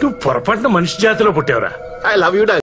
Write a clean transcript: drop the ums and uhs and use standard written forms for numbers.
నువ్వు పొరపాటున మనిషి జాతిలో పుట్టావురా. I love you dad.